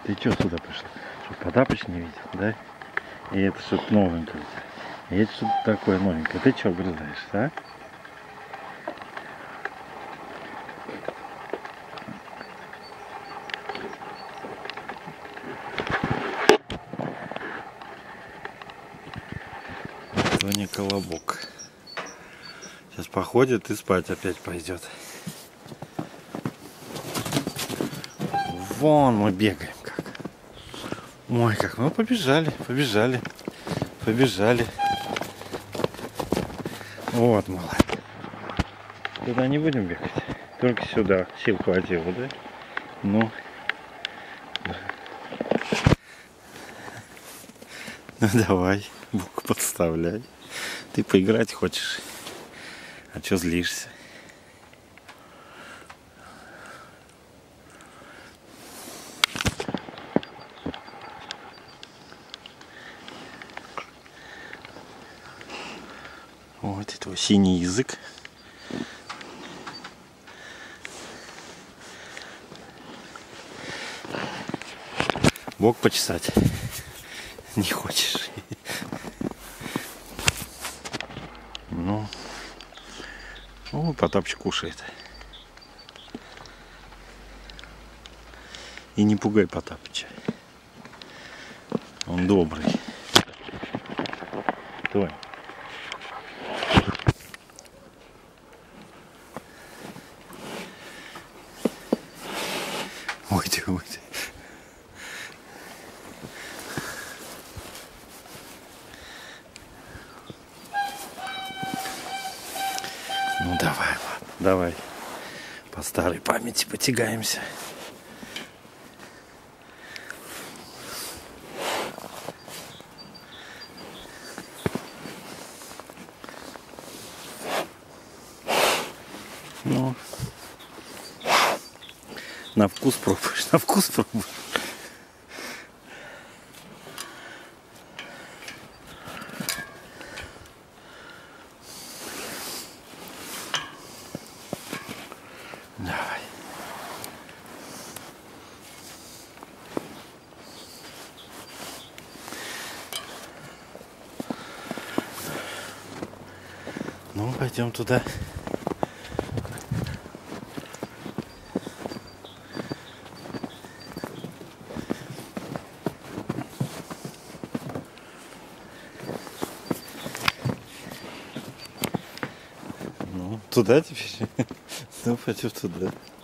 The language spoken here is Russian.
Ты что сюда пришел? Что, Потапыч не видел, да? И это что-то новенькое. И это что-то такое новенькое. Ты что грызаешься, а? Тоня Колобок. Сейчас походит и спать опять пойдет. Вон мы бегаем как. Ой, как мы побежали, побежали, побежали. Вот, молодец. Туда не будем бегать. Только сюда. Сил хватило, да? Ну. Ну давай, бук подставляй. Ты поиграть хочешь? А чё злишься? Вот это твой синий язык. Бок почесать не хочешь. Ну, о, Потапчик кушает. И не пугай Потапыча. Он добрый. Тонь. Ой ты, ой ты. Ну давай, ладно, давай. По старой памяти потягаемся. Ну, на вкус пробуешь, на вкус пробуешь. Давай. Ну, пойдем туда. Ну, туда теперь? Ну, пойдем туда.